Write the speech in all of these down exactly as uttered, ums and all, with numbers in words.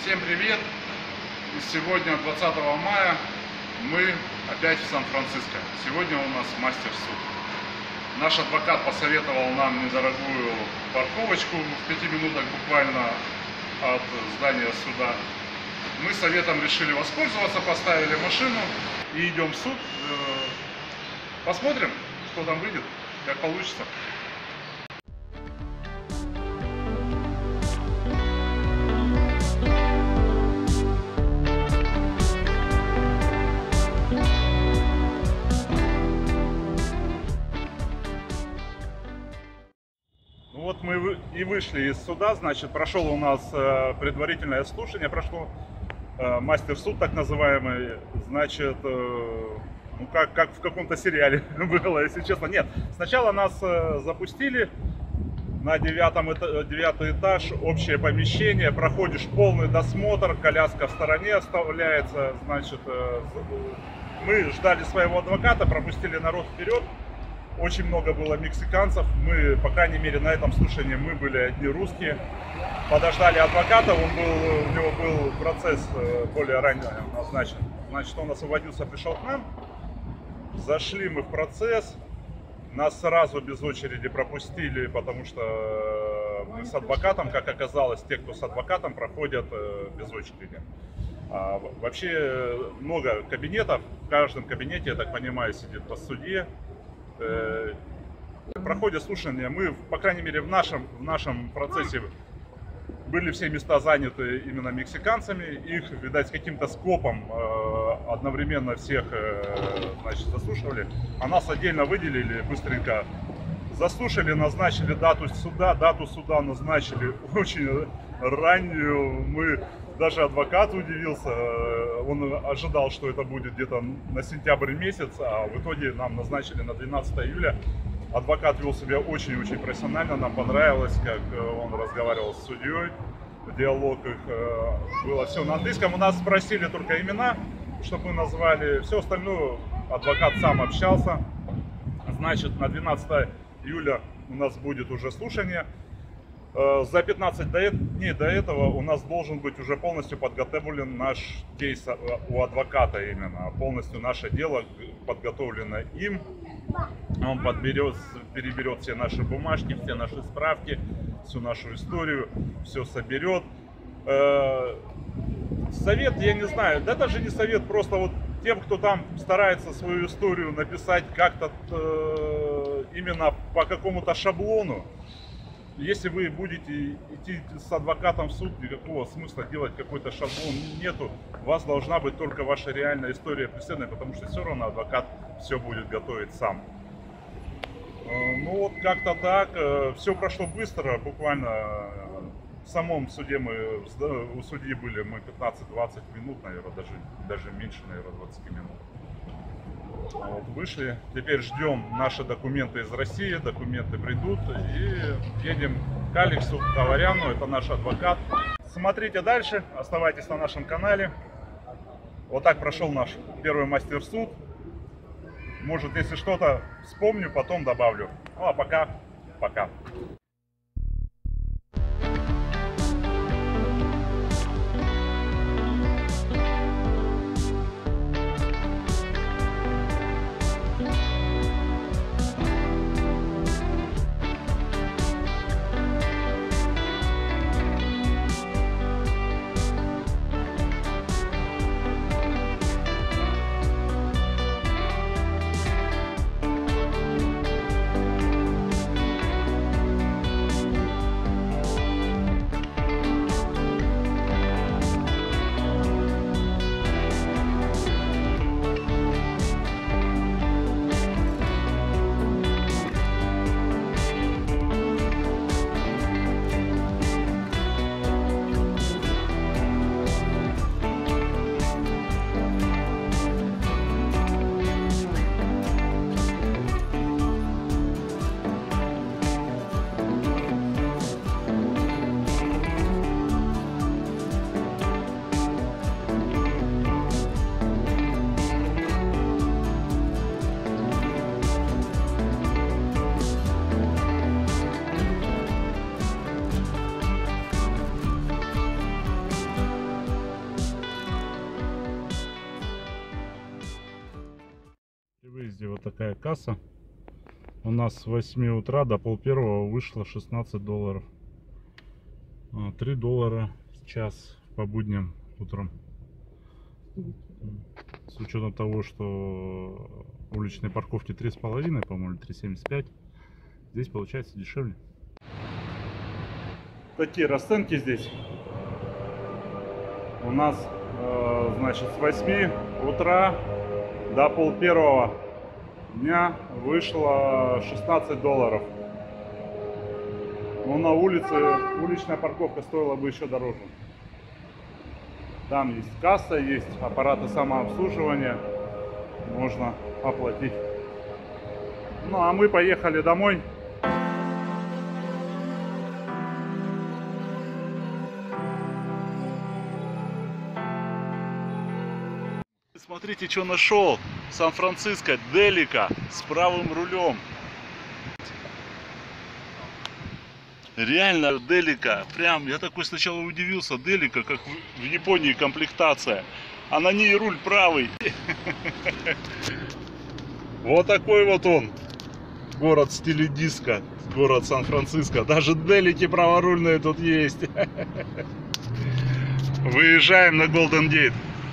Всем привет! И сегодня, двадцатого мая, мы опять в Сан-Франциско. Сегодня у нас мастер-суд. Наш адвокат посоветовал нам недорогую парковочку в пяти минутах буквально от здания суда. Мы советом решили воспользоваться, поставили машину и идем в суд. Посмотрим, что там выйдет, как получится. Вот мы и вышли из суда, значит, прошел у нас предварительное слушание, прошло мастер-суд так называемый, значит, ну как, как в каком-то сериале было, если честно. Нет, сначала нас запустили на девятом, девятый этаж, общее помещение, проходишь полный досмотр, коляска в стороне оставляется, значит, мы ждали своего адвоката, пропустили народ вперед. Очень много было мексиканцев, мы, по крайней мере, на этом слушании мы были одни русские. Подождали адвоката, он был, у него был процесс более ранее назначен. Значит, он освободился, пришел к нам. Зашли мы в процесс, нас сразу без очереди пропустили, потому что мы с адвокатом, как оказалось, те, кто с адвокатом, проходят без очереди. А вообще много кабинетов, в каждом кабинете, я так понимаю, сидит по судье. Проходят слушания, мы, по крайней мере, в нашем, в нашем процессе были все места заняты именно мексиканцами, их, видать, с каким-то скопом одновременно всех, значит, заслушивали, а нас отдельно выделили, быстренько заслушали, назначили дату суда, дату суда назначили очень раннюю, мы, даже адвокат удивился, он ожидал, что это будет где-то на сентябрь месяц, а в итоге нам назначили на двенадцатое июля. Адвокат вел себя очень-очень профессионально, нам понравилось, как он разговаривал с судьей, диалог их было все на английском. У нас спросили только имена, чтобы мы назвали, все остальное адвокат сам общался. Значит, на двенадцатое июля у нас будет уже слушание. За пятнадцать дней до этого у нас должен быть уже полностью подготовлен наш кейс у адвоката именно. Полностью наше дело подготовлено им. Он подберет, переберет все наши бумажки, все наши справки, всю нашу историю, все соберет. Совет, я не знаю, да даже не совет, просто вот тем, кто там старается свою историю написать как-то именно по какому-то шаблону. Если вы будете идти с адвокатом в суд, никакого смысла делать какой-то шаблон нету. У вас должна быть только ваша реальная история преследования, потому что все равно адвокат все будет готовить сам. Ну вот как-то так. Все прошло быстро, буквально в самом суде мы, у судьи были мы пятнадцать-двадцать минут, наверное, даже, даже меньше, наверное, двадцать минут. Вот, вышли, теперь ждем наши документы из России, документы придут и едем к Алексу Товаряну, это наш адвокат. Смотрите дальше, оставайтесь на нашем канале. Вот так прошел наш первый мастер-суд. Может, если что-то вспомню, потом добавлю. Ну а пока, пока. выезде вот такая касса. У нас с восьми утра до пол первого вышло шестнадцать долларов. три доллара в час по будням утром. С учетом того, что уличные парковки три с половиной, по-моему, три семьдесят пять. Здесь получается дешевле. Такие расценки здесь. У нас, э, значит, с восьми утра до пол первого дня вышло шестнадцать долларов. Но на улице уличная парковка стоила бы еще дороже. Там есть касса, есть аппараты самообслуживания. Можно оплатить. Ну а мы поехали домой. Смотрите, что нашел. Сан-Франциско, Делика с правым рулем. Реально Делика. Прям, я такой сначала удивился. Делика, как в Японии комплектация. А на ней руль правый. Вот такой вот он. Город в стиле диско. Город Сан-Франциско. Даже Делики праворульные тут есть. Выезжаем на Голден Гейт.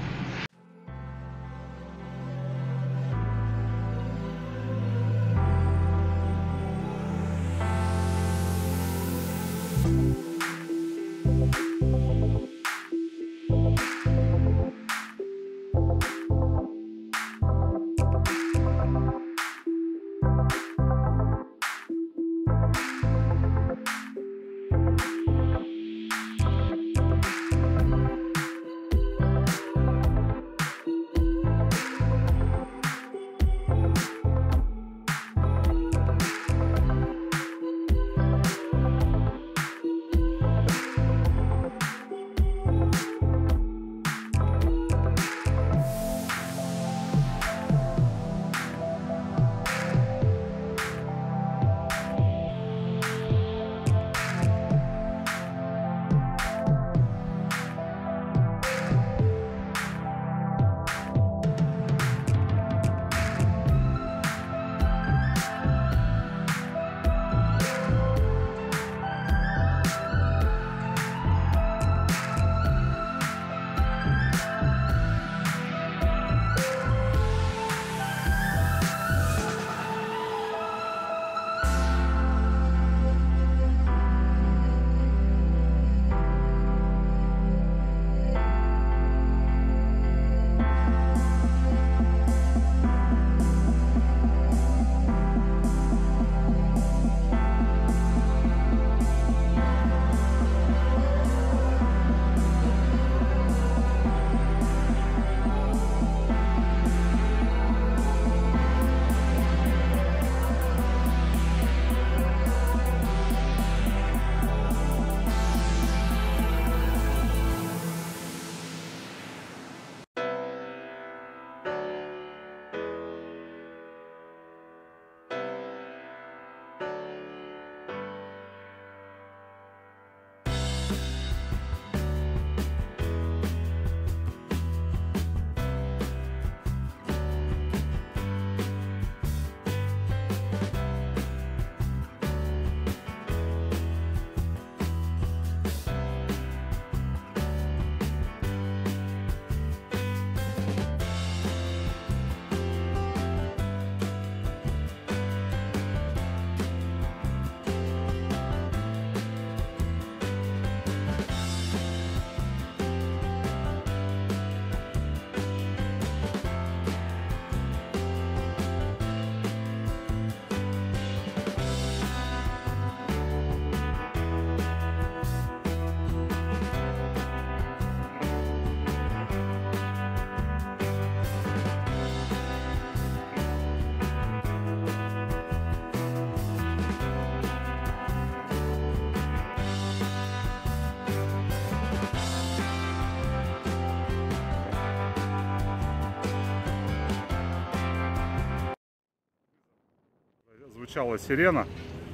Звучала сирена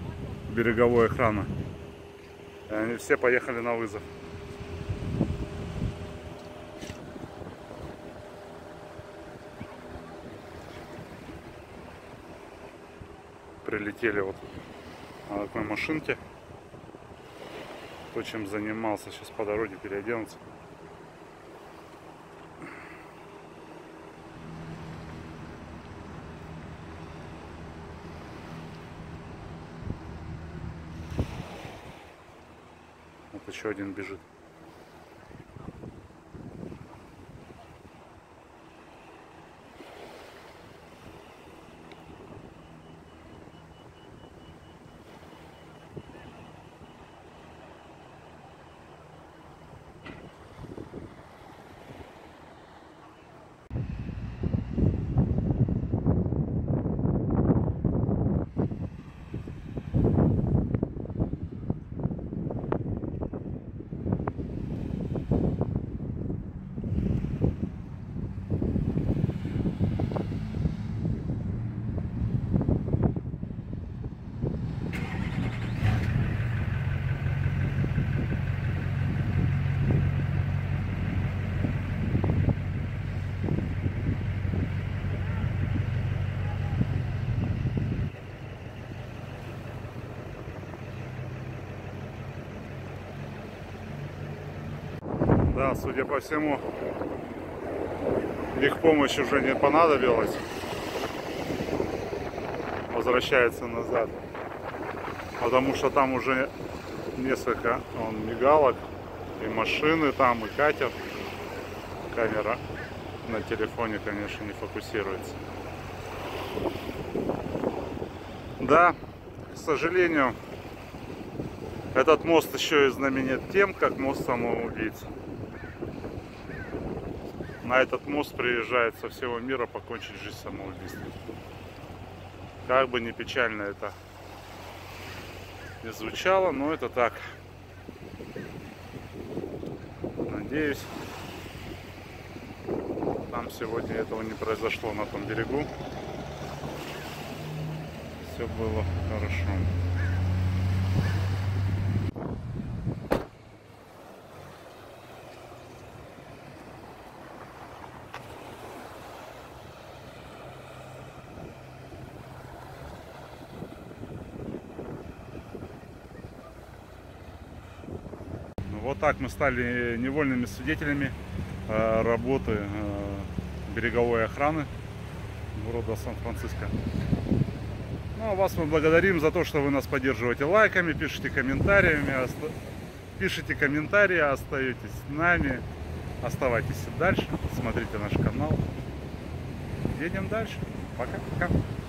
береговой охраны. И они все поехали на вызов. прилетели вот на такой машинке. То, чем занимался, сейчас по дороге переоденутся. Вот еще один бежит. Да, судя по всему, их помощь уже не понадобилась. Возвращается назад. Потому что там уже несколько он, мигалок. И машины там, и катер. Камера на телефоне, конечно, не фокусируется. Да, к сожалению, этот мост еще и знаменит тем, как мост самоубийц. На этот мост приезжают со всего мира покончить жизнь самоубийством. Как бы ни печально это не звучало, но это так. Надеюсь, там сегодня этого не произошло на том берегу. Все было хорошо. Вот так мы стали невольными свидетелями работы береговой охраны города Сан-Франциско. Ну, а вас мы благодарим за то, что вы нас поддерживаете лайками, пишите комментариями, оста... пишите комментарии, остаетесь с нами, оставайтесь дальше, смотрите наш канал. Едем дальше. Пока-пока.